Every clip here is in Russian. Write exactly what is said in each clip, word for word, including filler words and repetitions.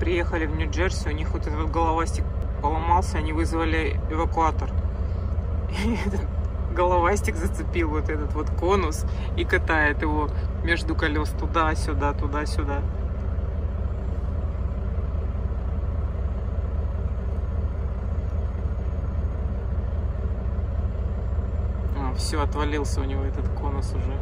приехали в Нью-Джерси, у них вот этот головастик поломался, они вызвали эвакуатор. И этот головастик зацепил вот этот вот конус и катает его между колес туда-сюда, туда-сюда. А, все, отвалился у него этот конус уже.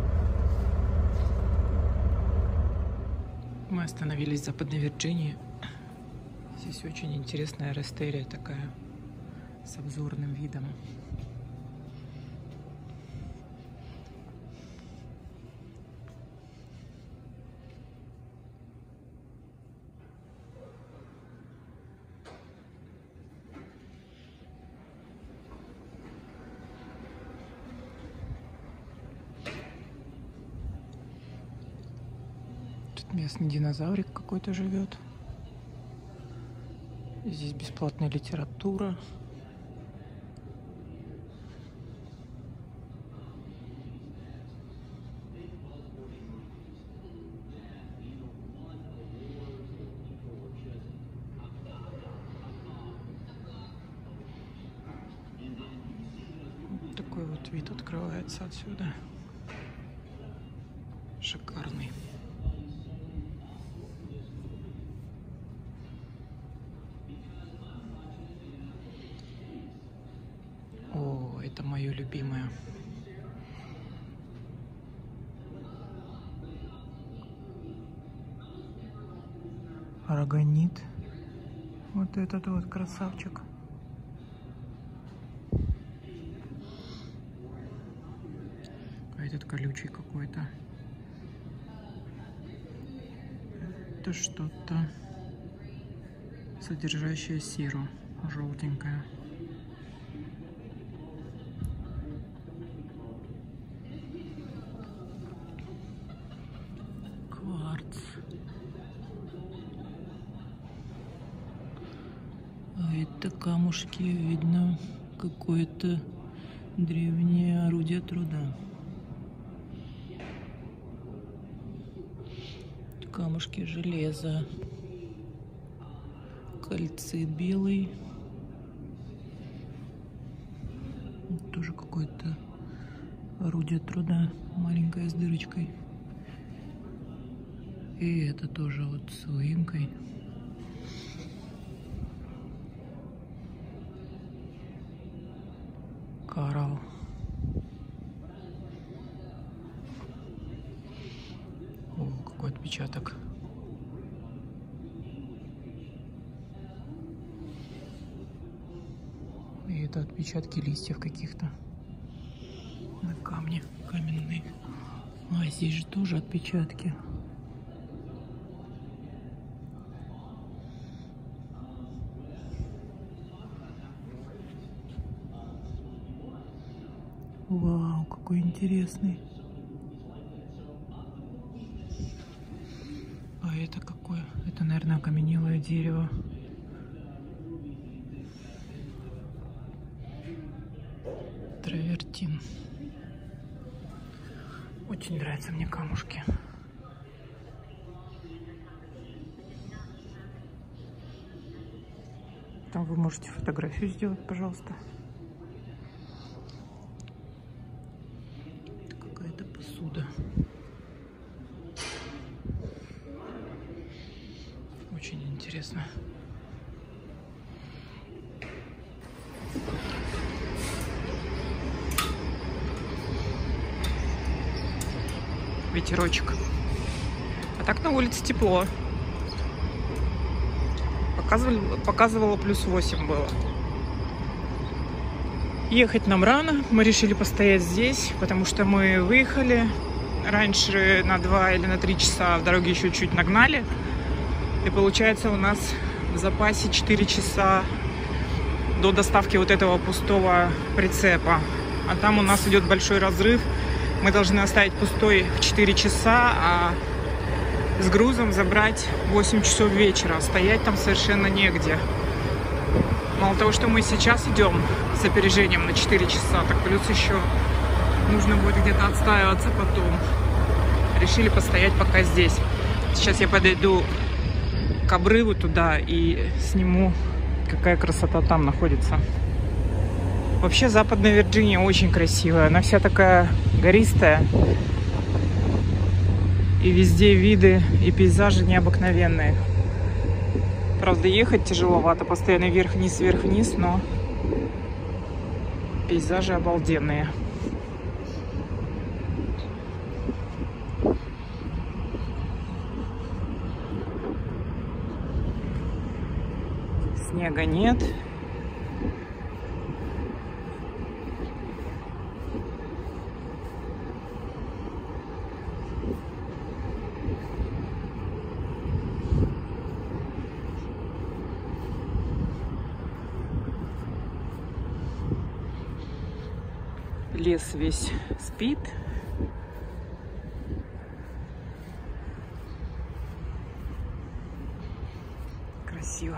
Мы остановились в Западной Вирджинии. Здесь очень интересная рестерия такая, с обзорным видом. Тут местный динозаврик какой-то живет. Здесь бесплатная литература. Вот такой вот вид открывается отсюда. Шикарный. Это мое любимое. Арагонит. Вот этот вот красавчик. А этот колючий какой-то. Это что-то содержащее серу, желтенькое. А это камушки, видно, какое-то древнее орудие труда. Камушки железа. Кальцит белый. Тоже какое-то орудие труда, маленькое с дырочкой. И это тоже вот с выемкой. Коралл. О, какой отпечаток. И это отпечатки листьев каких-то на камне каменные. А здесь же тоже отпечатки. Вау, какой интересный. А это какое? Это, наверное, окаменелое дерево. Травертин. Очень нравятся мне камушки. Там вы можете фотографию сделать, пожалуйста. Какая-то посуда. Очень интересно. Ветерочек. А так на улице тепло. Показывало, показывало плюс восемь было. Ехать нам рано. Мы решили постоять здесь, потому что мы выехали раньше на два или на три часа. В дороге еще чуть нагнали. И получается у нас в запасе четыре часа до доставки вот этого пустого прицепа. А там у нас идет большой разрыв. Мы должны оставить пустой в четыре часа, а с грузом забрать в восемь часов вечера. Стоять там совершенно негде. Мало того, что мы сейчас идем с опережением на четыре часа, так плюс еще нужно будет где-то отстаиваться потом. Решили постоять пока здесь. Сейчас я подойду к к обрыву туда и сниму, какая красота там находится. Вообще Западная Вирджиния очень красивая. Она вся такая гористая. И везде виды и пейзажи необыкновенные. Правда, ехать тяжеловато. Постоянно вверх-вниз, вверх-вниз, но пейзажи обалденные. Снега нет. Лес весь спит. Красиво.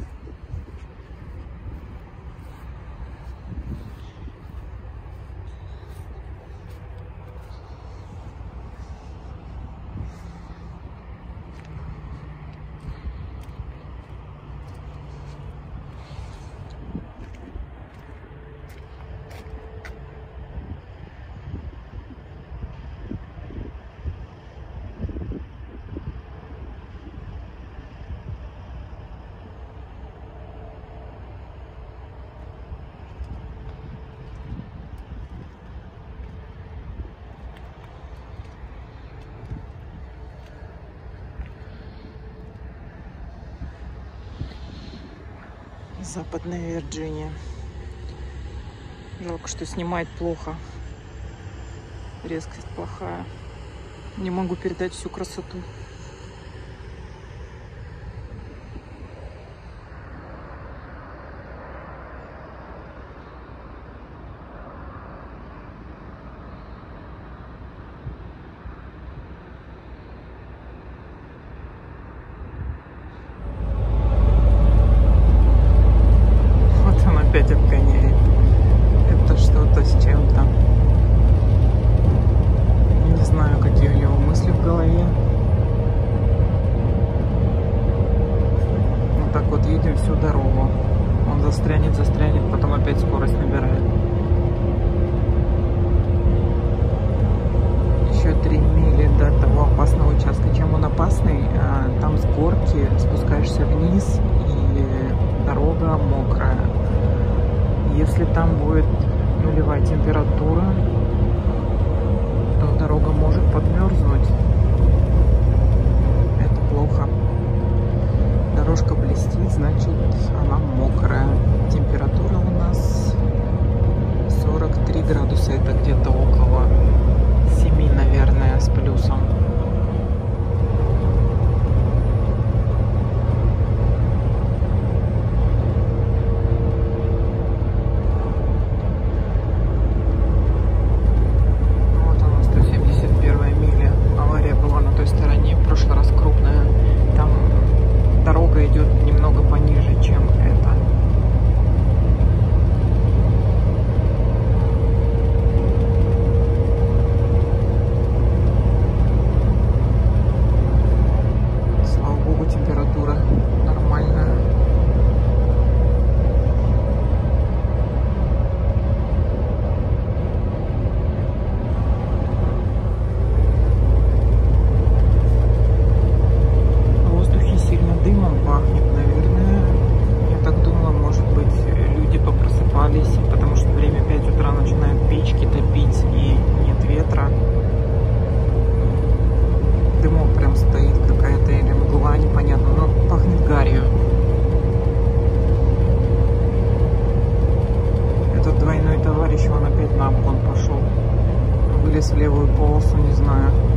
Западная Вирджиния. Жалко, что снимать плохо. Резкость плохая. Не могу передать всю красоту. Опять обгоняет. Это что-то с чем-то. Не знаю, какие у него мысли в голове. Вот так вот едем всю дорогу. Он застрянет, застрянет, потом опять скорость набирает. Еще три мили до того опасного участка. Чем он опасный? Там с горки спускаешься вниз, и дорога мокрая. Если там будет нулевая температура, то дорога может подмерзнуть. Это плохо. Дорожка блестит, значит она мокрая. Температура у нас сорок три градуса. Это где-то около семи, наверное, с плюсом. В левую полосу, не знаю.